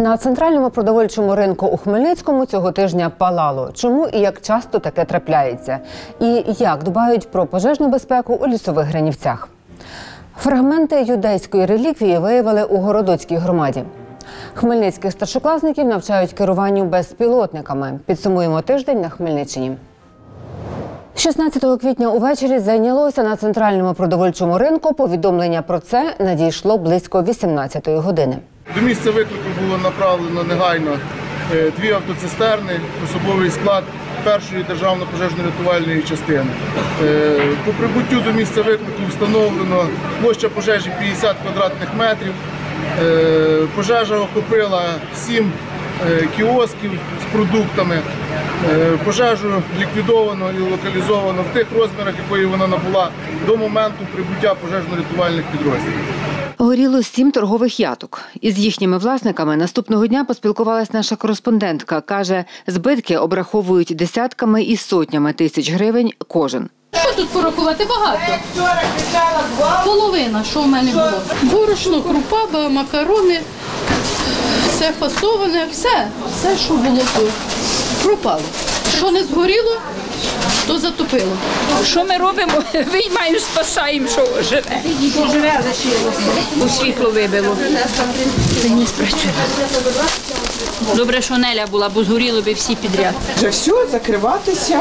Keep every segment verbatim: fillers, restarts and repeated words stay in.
На центральному продовольчому ринку у Хмельницькому цього тижня палало. Чому і як часто таке трапляється? І як дбають про пожежну безпеку у Лісових Гринівцях? Фрагменти юдейської реліквії виявили у Городоцькій громаді. Хмельницьких старшокласників навчають керуванню безпілотниками. Підсумуємо тиждень на Хмельниччині. шістнадцятого квітня увечері зайнялося на центральному продовольчому ринку. Повідомлення про це надійшло близько вісімнадцятої години. До місця виклику було направлено негайно дві автоцистерни, особовий склад першої державної пожежно-рятувальної частини. По прибуттю до місця виклику встановлено площа пожежі п'ятдесят квадратних метрів. Пожежа охопила сім кіосків з продуктами. Пожежу ліквідовано і локалізовано в тих розмірах, якої вона набула до моменту прибуття пожежно-рятувальних підрозділів. Горіло сім торгових яток. Із їхніми власниками наступного дня поспілкувалась наша кореспондентка. Каже, збитки обраховують десятками і сотнями тисяч гривень кожен. Що тут порахувати? Багато. Половина, що в мене було. Борошно, крупа, макарони, все фасоване, все, все, що було, пропало. Що не згоріло, то затопило. Що ми робимо? Виймаємо, спасаємо, що живе. Живе лишилося. У світло вибило. Це не спрацювало. Добре, що Неля була, бо згоріло би всі підряд. Вже все, закриватися.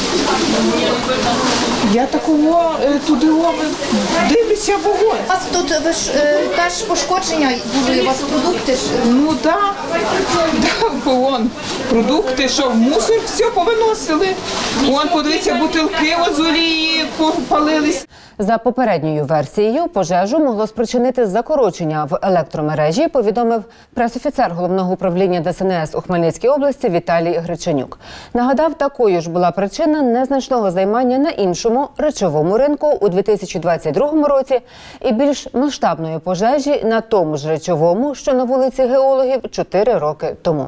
Я такого туди дивлюся вогонь. У вас тут ви ж теж пошкодження були, у вас продукти? Ну так, да, вон, продукти, що в мусор все повиносили. Вон, подивіться, бутилки з олії попалились. За попередньою версією, пожежу могло спричинити закорочення в електромережі, повідомив пресофіцер Головного управління Де Ес Ен Ес у Хмельницькій області Віталій Греченюк. Нагадав, такою ж була причина незначного займання на іншому речовому ринку у дві тисячі двадцять другому році і більш масштабної пожежі на тому ж речовому, що на вулиці Геологів, чотири роки тому.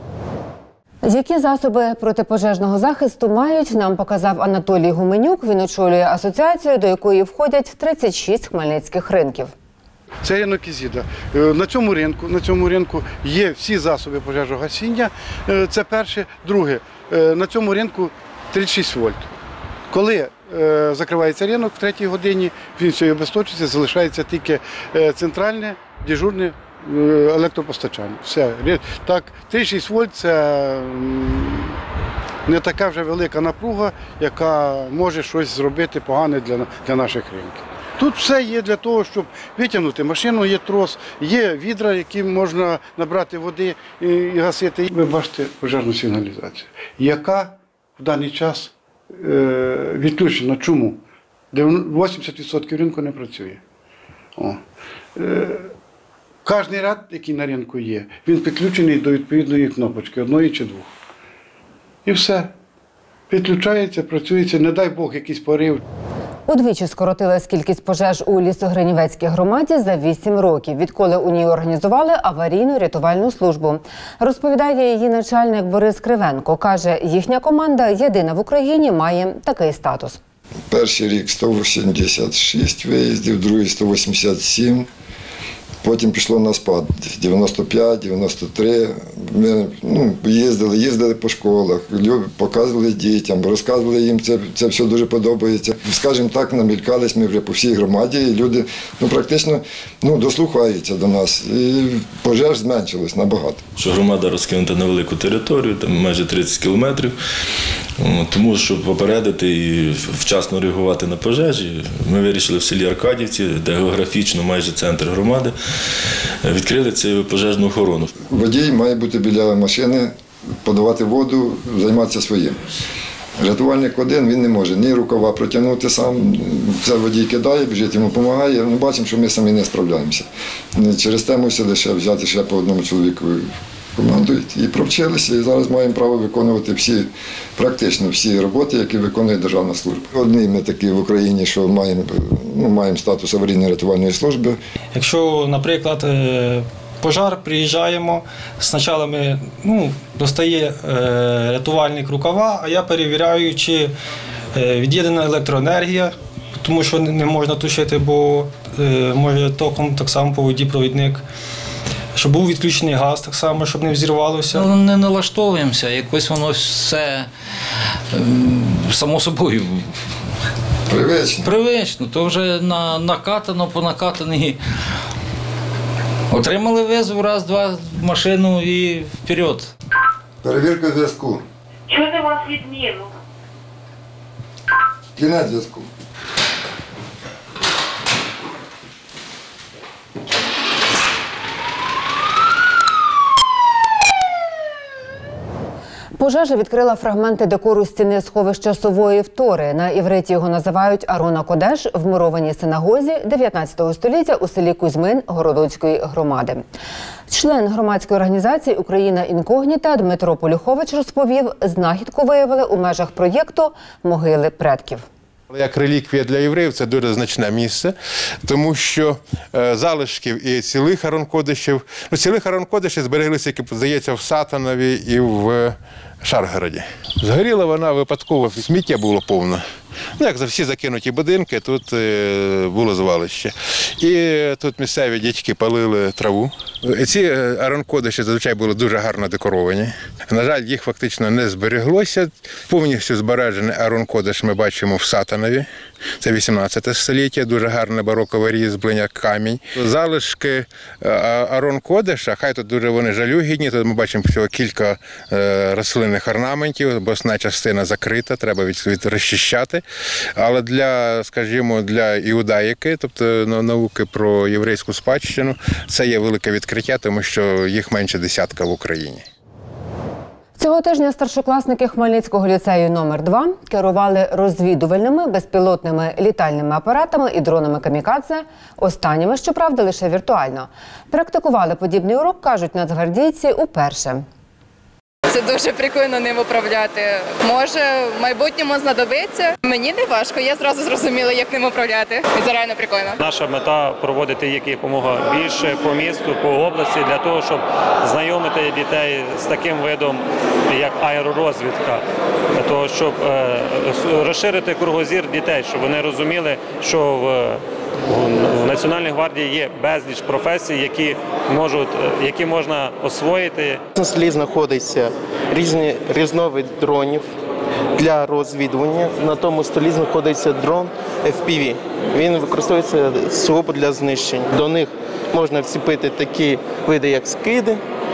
Які засоби протипожежного захисту мають, нам показав Анатолій Гуменюк. Він очолює асоціацію, до якої входять тридцять шість хмельницьких ринків. Це ринок Ізіда. На цьому ринку, на цьому ринку є всі засоби пожежогасіння. Це перше. Друге, на цьому ринку тридцять шість вольт. Коли закривається ринок в третій годині, він все обесточується, залишається тільки центральне, дежурне електропостачання. Все. Так, тридцять шість вольт – це не така вже велика напруга, яка може щось зробити погане для, для наших ринків. Тут все є для того, щоб витягнути машину, є трос, є відра, які можна набрати води і гасити. Ви бачите пожежну сигналізацію, яка в даний час е, відключена. Чому? вісімдесят відсотків ринку не працює. О. Е, Кожний ряд, який на ринку є, він підключений до відповідної кнопочки, одної чи двох. І все. Підключається, працюється, не дай Бог, якийсь порив. Удвічі скоротилась кількість пожеж у Лісогринівецькій громаді за вісім років, відколи у ній організували аварійну рятувальну службу. Розповідає її начальник Борис Кривенко. Каже, їхня команда єдина в Україні має такий статус. Перший рік сто вісімдесят шість виїздів, другий сто вісімдесят сім. Потім пішло на спад – дев'яносто п'ять, дев'яносто три. Ми ну, їздили, їздили по школах, показували дітям, розказували їм, це, це все дуже подобається. Скажімо так, намількались ми вже по всій громаді, і люди ну, практично ну, дослухаються до нас. І пожеж зменшилось набагато. Що громада розкинута на велику територію, там майже тридцять кілометрів. Тому, щоб попередити і вчасно реагувати на пожежі, ми вирішили в селі Аркадівці, де географічно майже центр громади, відкрили цю пожежну охорону. Водій має бути біля машини, подавати воду, займатися своїм. Рятувальник один, він не може ні рукава протягнути сам, це водій кидає, біжить, йому допомагає. Ми бачимо, що ми самі не справляємося. Через те мусили ще взяти ще по одному чоловіку. Командують і провчилися, і зараз маємо право виконувати всі, практично всі роботи, які виконує державна служба. Одні ми такі в Україні, що маємо, ну, маємо статус аварійної рятувальної служби. Якщо, наприклад, пожар, приїжджаємо, спочатку ми, ну, достає рятувальник рукава, а я перевіряю, чи від'єднана електроенергія, тому що не можна тушити, бо може током так само по воді провідник. щоб був відключений газ так само, щоб не взірвалося. Ну, не налаштовуємося, якось воно все ем, само собою. Привично. Привично, то вже на, накатано, по накатаній. Отримали визов, раз, два, в машину і вперед. Перевірка зв'язку. Чути вас відміну. Кінець зв'язку. Пожежа відкрила фрагменти декору стіни сховища Сової Втори. На івриті його називають Арона Кодеш в мурованій синагозі дев'ятнадцятого століття у селі Кузьмин Городоцької громади. Член громадської організації «Україна інкогніта» Дмитро Полюхович розповів, знахідку виявили у межах проєкту «Могили предків». Як реліквія для євреїв це дуже значне місце, тому що е, залишків і цілих Арон-Кодешів, ну цілих Арон-Кодешів збереглися, які, здається, в Сатанові і в Шаргороді. Згоріла вона випадково, сміття було повно. Ну, як за всі закинуті будинки, тут е, було звалище. І тут місцеві дядьки палили траву. Ці Арон-Кодеші зазвичай були дуже гарно декоровані. На жаль, їх фактично не збереглося. Повністю збережений Арон-Кодеш ми бачимо в Сатанові. Це вісімнадцяте століття, дуже гарне барокове різьблення, камінь. Залишки Арон-Кодеша, хай тут дуже вони жалюгідні, тут ми бачимо всього кілька рослинних орнаментів, босна частина закрита, треба від, від розчищати. Але для, скажімо, для іудаїки, тобто науки про єврейську спадщину, це є велике відкриття, тому що їх менше десятка в Україні. Цього тижня старшокласники Хмельницького ліцею номер два керували розвідувальними безпілотними літальними апаратами і дронами камікадзе, останніми, щоправда, лише віртуально. Практикували подібний урок, кажуть нацгвардійці, уперше. Це дуже прикольно ним управляти. Може, в майбутньому знадобиться. Мені не важко, я зразу зрозуміла, як ним управляти. Це реально прикольно. Наша мета – проводити їх якомога більше по місту, по області, для того, щоб знайомити дітей з таким видом, як аеророзвідка, для того, щоб розширити кругозір дітей, щоб вони розуміли, що в В Національній гвардії є безліч професій, які можуть, які можна освоїти. На столі знаходиться різні різновид дронів для розвідування. На тому столі знаходиться дрон еф пі ві. Він використовується сугубо для знищень. До них можна всіпити такі види, як скиди,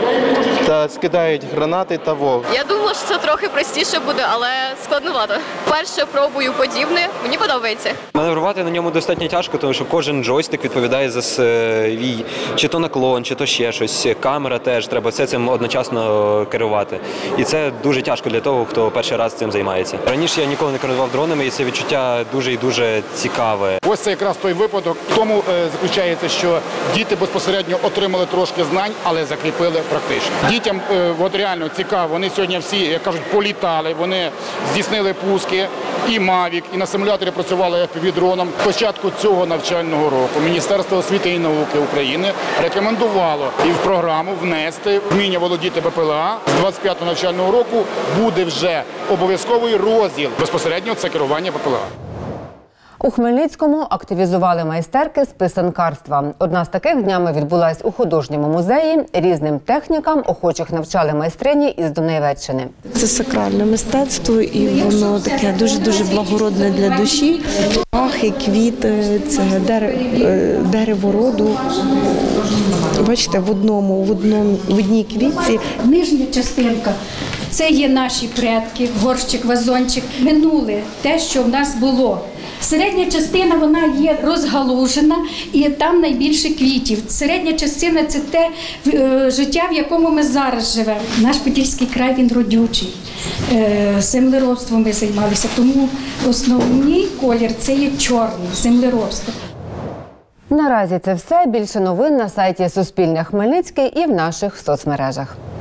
та скидають гранати та вогонь. Я думала, що це трохи простіше буде, але складновато. Перше пробую подібне, мені подобається. Маневрувати на ньому достатньо тяжко, тому що кожен джойстик відповідає за свій, чи то наклон, чи то ще щось. Камера теж, треба все цим одночасно керувати. І це дуже тяжко для того, хто перший раз цим займається. Раніше я ніколи не керував дронами, і це відчуття дуже і дуже цікаве. Ось це якраз той випадок. В тому е, заключається, що діти безпосередньо отримали трошки знань, але закріпили практично. Дітям е, от реально цікаво, вони сьогодні всі, як кажуть, політали, вони здійснили пуски, і Мавік, і на симуляторі працювали еф пі ві-дроном. Початку цього навчального року Міністерство освіти і науки України рекомендувало і в програму внести вміння володіти бе пе ел а. З двадцять п'ятого навчального року буде вже обов'язковий розділ безпосередньо це керування бе пе ел а. У Хмельницькому активізували майстерки з писанкарства. Одна з таких днями відбулась у художньому музеї. Різним технікам охочих навчали майстрині із Донеччини. Це сакральне мистецтво і воно таке дуже-дуже благородне для душі. Ахи, квіти, це дерево роду. Бачите, в одному, в одному, в одній квітці. Нижня частинка – це є наші предки, горщик, вазончик. Минуле те, що в нас було. Середня частина, вона є розгалужена, і там найбільше квітів. Середня частина – це те е, життя, в якому ми зараз живемо. Наш Подільський край, він родючий. Е, землеробством ми займалися, тому основний колір – це є чорний, землеробство. Наразі це все. Більше новин на сайті Суспільне Хмельницький і в наших соцмережах.